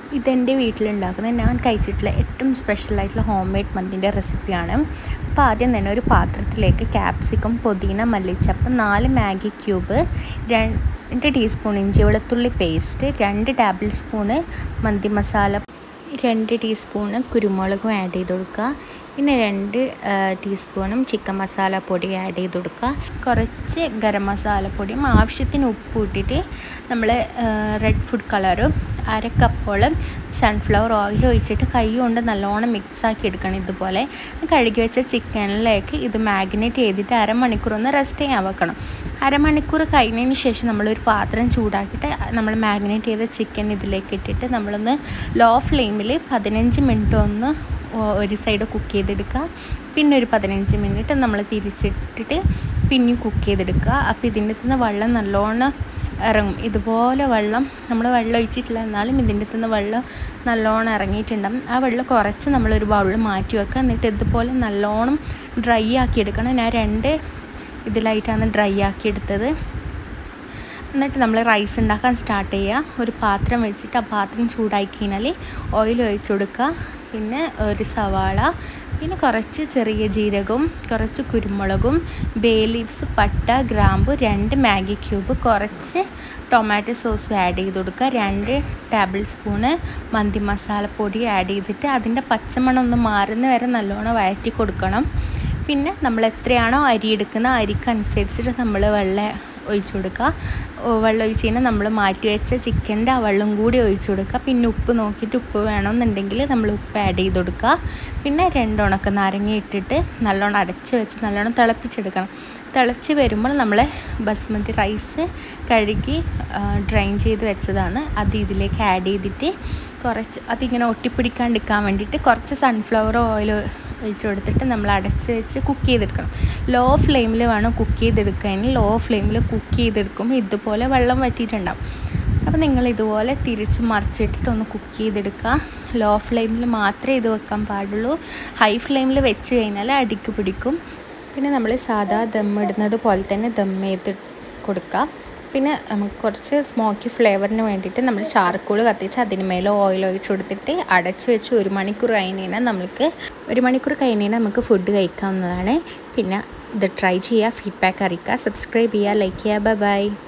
ഇതെൻ്റെ വീട്ടിലുണ്ടാക്കുന്ന ഞാൻ കഴിച്ചിട്ടുള്ള ഏറ്റവും സ്പെഷ്യലായിട്ടുള്ള ഹോം മെയ്ഡ് മന്തിൻ്റെ റെസിപ്പിയാണ്. അപ്പോൾ ആദ്യം തന്നെ ഒരു പാത്രത്തിലേക്ക് ക്യാപ്സിക്കം, പുതിന, മല്ലിച്ചപ്പ്, 4 മാഗി ക്യൂബ്, 2 ടീസ്പൂൺ ഇഞ്ചി വെളുത്തുള്ളി പേസ്റ്റ്, 2 ടേബിൾ സ്പൂണ് മന്തി മസാല, 2 ടീസ്പൂണ് കുരുമുളകും ആഡ് ചെയ്ത് കൊടുക്കുക. പിന്നെ 2 ടീസ്പൂണും ചിക്കൻ മസാല പൊടി ആഡ് ചെയ്ത് കൊടുക്കുക. കുറച്ച് ഗരം മസാലപ്പൊടിയും ആവശ്യത്തിന് ഉപ്പ് ഇട്ടിട്ട് നമ്മൾ റെഡ് ഫുഡ് കളറും 1/2 കപ്പോളം സൺഫ്ലവർ ഓയിൽ ഒഴിച്ചിട്ട് കൈ കൊണ്ട് നല്ലോണം മിക്സാക്കി എടുക്കണം. ഇതുപോലെ കഴുകി വെച്ച ചിക്കനിലേക്ക് ഇത് മാഗ്നേറ്റ് ചെയ്തിട്ട് അരമണിക്കൂർ ഒന്ന് റെസ്റ്റ് ചെയ്യാൻ വെക്കണം. അരമണിക്കൂർ കഴിഞ്ഞതിന് ശേഷം നമ്മളൊരു പാത്രം ചൂടാക്കിയിട്ട് നമ്മൾ മാഗ്നേറ്റ് ചെയ്ത ചിക്കൻ ഇതിലേക്ക് ഇട്ടിട്ട് നമ്മളൊന്ന് ലോ ഫ്ലെയിമിൽ 15 മിനിറ്റ് ഒന്ന് ഒരു സൈഡ് കുക്ക് ചെയ്തെടുക്കുക. പിന്നെ ഒരു 15 മിനിറ്റ് നമ്മൾ തിരിച്ചിട്ടിട്ട് പിന്നെ കുക്ക് ചെയ്തെടുക്കുക. അപ്പോൾ ഇതിൻ്റെ അകത്തുനിന്ന് വെള്ളം നല്ലോണം ഇറങ്ങും. ഇതുപോലെ വെള്ളം നമ്മൾ വെള്ളം ഒഴിച്ചിട്ടില്ല, എന്നാലും ഇതിൻ്റെ അകത്തുനിന്ന് വെള്ളം നല്ലോണം ഇറങ്ങിയിട്ടുണ്ടാകും. ആ വെള്ളം കുറച്ച് നമ്മളൊരു ബൗളിൽ മാറ്റി വെക്കുക. എന്നിട്ട് ഇതുപോലെ നല്ലോണം ഡ്രൈ ആക്കി എടുക്കണം. ഞാൻ 2 ഇതിലായിട്ടാണ് ഡ്രൈ ആക്കി എടുത്തത്. എന്നിട്ട് നമ്മൾ റൈസ് ഉണ്ടാക്കാൻ സ്റ്റാർട്ട് ചെയ്യുക. ഒരു പാത്രം വെച്ചിട്ട് ആ പാത്രം ചൂടാക്കി കഴിഞ്ഞാൽ ഓയിൽ ഒഴിച്ച് കൊടുക്കുക. പിന്നെ ഒരു സവാള, പിന്നെ കുറച്ച് ചെറിയ ജീരകവും കുറച്ച് കുരുമുളകും, ബേ ലീവ്സ്, പട്ട, ഗ്രാമ്പു, 2 മാഗി ക്യൂബ്, കുറച്ച് ടൊമാറ്റോ സോസ് ആഡ് ചെയ്ത് കൊടുക്കുക. 2 ടേബിൾ സ്പൂണ് മന്തി മസാലപ്പൊടി ആഡ് ചെയ്തിട്ട് അതിൻ്റെ പച്ചമണം ഒന്ന് മാറുന്ന വരെ നല്ലോണം വഴറ്റി കൊടുക്കണം. പിന്നെ നമ്മൾ എത്രയാണോ അരി എടുക്കുന്ന അരിക്കനുസരിച്ചിട്ട് നമ്മൾ വെള്ളം ഒഴിച്ചു കൊടുക്കുക. വെള്ളം ഒഴിച്ച് കഴിഞ്ഞാൽ നമ്മൾ മാറ്റി വെച്ച ചിക്കൻ്റെ ആ വെള്ളം കൂടി ഒഴിച്ചു കൊടുക്കുക. പിന്നെ ഉപ്പ് നോക്കിയിട്ട് ഉപ്പ് വേണമെന്നുണ്ടെങ്കിൽ നമ്മൾ ഉപ്പ് ആഡ് ചെയ്ത് കൊടുക്കുക. പിന്നെ 2 ഉണക്ക നാരങ്ങ ഇട്ടിട്ട് നല്ലോണം അടച്ച് വെച്ച് നല്ലോണം തിളപ്പിച്ചെടുക്കണം. തിളച്ച് വരുമ്പോൾ നമ്മൾ ബസ്മതി റൈസ് കഴുകി ഡ്രൈൻ ചെയ്ത് വെച്ചതാണ്, അത് ഇതിലേക്ക് ആഡ് ചെയ്തിട്ട് കുറച്ച് അതിങ്ങനെ ഒട്ടിപ്പിടിക്കാണ്ടിരിക്കാൻ വേണ്ടിയിട്ട് കുറച്ച് സൺഫ്ലവർ ഓയിൽ ഒഴിച്ച് കൊടുത്തിട്ട് നമ്മൾ അടച്ച് വെച്ച് കുക്ക് ചെയ്തെടുക്കണം. ലോ ഫ്ലെയിമിൽ വേണം കുക്ക് ചെയ്തെടുക്കാൻ. ലോ ഫ്ലെയിമിൽ കുക്ക് ചെയ്തെടുക്കുമ്പോൾ ഇതുപോലെ വെള്ളം വറ്റിയിട്ടുണ്ടാവും. അപ്പോൾ നിങ്ങൾ ഇതുപോലെ തിരിച്ച് മറിച്ചിട്ടിട്ട് ഒന്ന് കുക്ക് ചെയ്തെടുക്കുക. ലോ ഫ്ലെയിമിൽ മാത്രമേ ഇത് വെക്കാൻ പാടുള്ളൂ. ഹൈ ഫ്ലെയിമിൽ വെച്ച് കഴിഞ്ഞാൽ അടിക്ക് പിടിക്കും. പിന്നെ നമ്മൾ സാധാ ദം ഇടുന്നത് പോലെ തന്നെ ദം ചെയ്ത് കൊടുക്കുക. പിന്നെ നമുക്ക് കുറച്ച് സ്മോക്കി ഫ്ലേവറിന് വേണ്ടിയിട്ട് നമ്മൾ ചാർക്കോൾ കത്തിച്ച് അതിന് മേലെ ഓയിൽ ഒഴിച്ച് കൊടുത്തിട്ട് അടച്ച് വെച്ച് 1 മണിക്കൂർ കഴിഞ്ഞാൽ നമുക്ക് ഫുഡ് കഴിക്കാവുന്നതാണ്. പിന്നെ ഇത് ട്രൈ ചെയ്യുക, ഫീഡ്ബാക്ക് അറിയിക്കുക, സബ്സ്ക്രൈബ് ചെയ്യുക, ലൈക്ക് ചെയ്യുക. ബൈ.